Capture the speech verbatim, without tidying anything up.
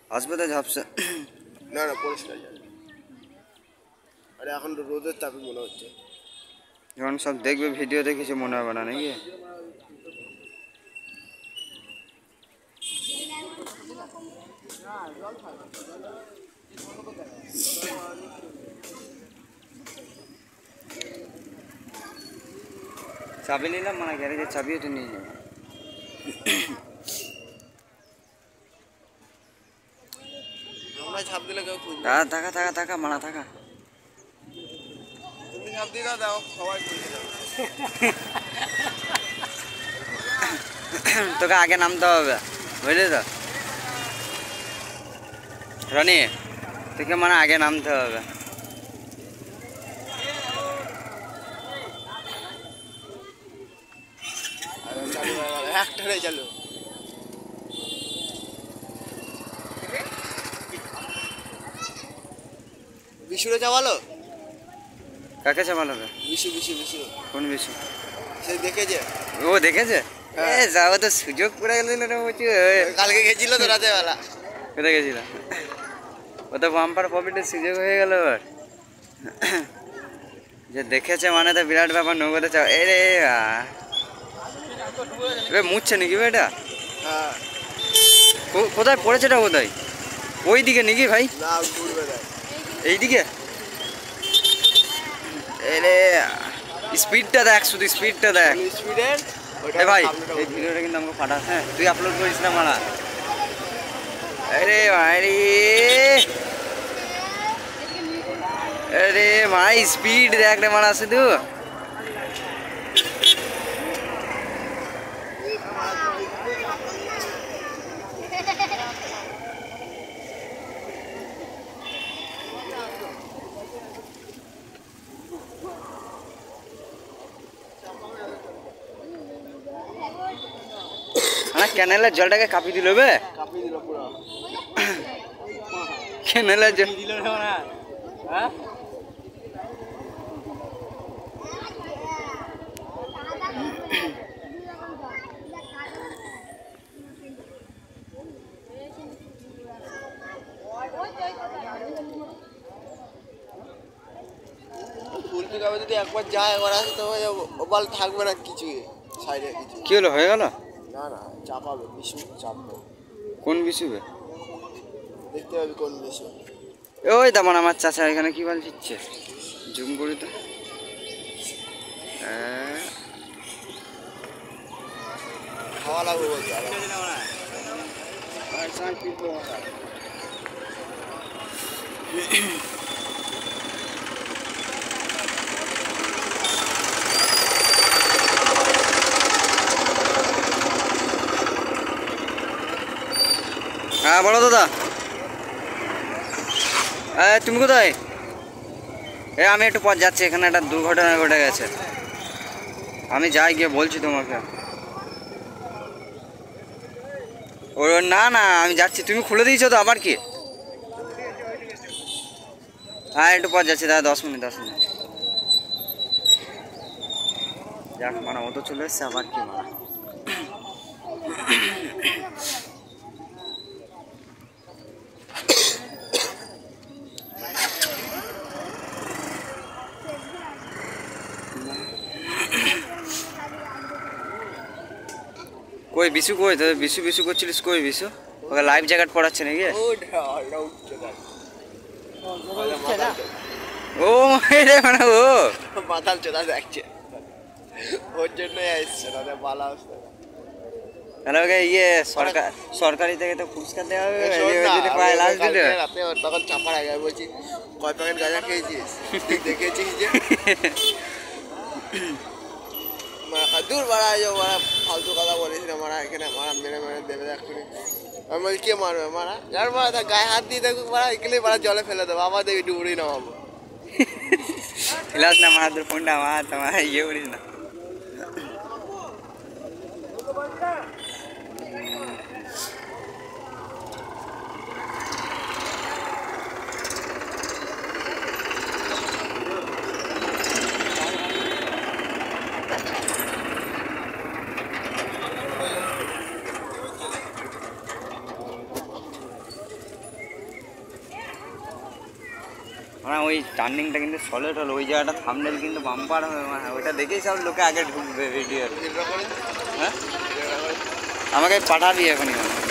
আসবে তো ঝাপসা। না না পরিষ্কার যায়। আরে এখন রোদের তাপে মনে হচ্ছে। যখন সব দেখবে ভিডিও দেখেছে মনে হবে না নাকি? চাবি নিলাম মানে গ্যারেজের চাবিও তো নিয়ে যাবো। আমরা ঝাঁপ দিলে কেউ খুঁজবে। থাকা থাকা থাকা মানা থাকা। তুমি ঝাঁপ দিয়ে দাও সবাই খুঁজে যাবে। তোকে আগে নামতে হবে বুঝলি তো রনি, তোকে মানে আগে নামতে হবে। একটারে চালু বিশুরে চাপালো। কাকে চাপাল হবে? বিশু বিশু বিশু। কোন বিশু? সে দেখেছে। ও দেখেছে? এ যাও তো সুযোগ পুরা গেল না বলছি। কালকে গেছিল তো রাতে বেলা। কোথায় গেছিল? ও তো বাম্পার প্রফিটের সুযোগ হয়ে গেল। যে দেখেছে মানে তো বিরাট ব্যাপার। নগদে চাও এ রে এ মুছছে নাকি এটা? হ্যাঁ। কোথায় পড়েছে এটা? কোথায়? ওই দিকে নাকি ভাই? না ঘুরবে দেখ এইদিকে। এরে স্পিডটা দেখ, শুধু স্পিডটা দেখ। স্পিডের এ ভাই এই ভিডিওটা কিন্তু আমাকে পাঠা। হ্যাঁ তুই আপলোড করিস না মারা। আরে ভাই রে আরে ভাই স্পিড দেখ রে মারা শুধু। হ্যাঁ ক্যানেলের জলটাকে কাঁপি দিল বে। কাঁপিয়ে দিল পুরো। ক্যানেলের জল দিল না। হ্যাঁ ফুলপি কাপে যদি একবার যায় একবার আসে তো ওবাল থাকবে না কিছুই সাইডে কিছু। কি হলো হয়ে গেল? না না চাপাবে বিশু চাপবে। কোন বিষুবে? দেখতে পাবি কোন বিশু। ওই তেমন আমার চাচা এখানে কি বল দিচ্ছে জুম করি তো। খাওয়া লাগবে বলতে হ্যাঁ বলো দাদা। তুমি কোথায়? এ আমি একটু পর যাচ্ছি, এখানে একটা দুর্ঘটনা ঘটে গেছে। আমি যাই গিয়ে বলছি তোমাকে। ও না না আমি যাচ্ছি। তুমি খুলে দিয়েছো তো আবার কি? হ্যাঁ একটু পর যাচ্ছি দাদা, দশ মিনিট দশ মিনিট যাক মানে ও তো চলে এসছে আবার কি মানে। কই বিশু কই? তো বিশু বিশু করছিলিস কই বিশু? ওকে লাইভ জ্যাকেট পড়াচ্ছে নাকি? ও রে মানে ও মাথাল চোদা দেখছে ওর জন্যই আসছে না বালা আসছে। তাহলে ওকে ইয়ে সরকার সরকারি থেকে তো পুরস্কার দেওয়া হবে যদি পায় লাস্ট দিলে। রাতে তখন চাপার আগে বলছি কয় প্যাকেট গাঁজা খেয়েছিস দেখেছিস যে দূর বাড়া মারা ফালতু কথা বলিস না মারা এখানে মারা মেরে মেরে দেবে এক্ষুনি। আমি বলছি কে মারবে মারা যার মারা তার গায়ে হাত দিয়ে দেখুক মারা এগুলি মারা জলে ফেলে দেবো আবার দেখি ডুবুরি নামাবো। ফেলাস না মারা তোর ফোনটা আমার তোমার ইয়ে করিস না। মানে ওই টার্নিংটা কিন্তু সলিড হলো, ওই জায়গাটা থামনেল কিন্তু বাম্পার হবে, মানে ওইটা দেখেই সব লোকে আগে ঢুকবে ভিডিও। ভিডিও করে হ্যাঁ ভিডিও করে আমাকে পাঠাবি এখনই মানে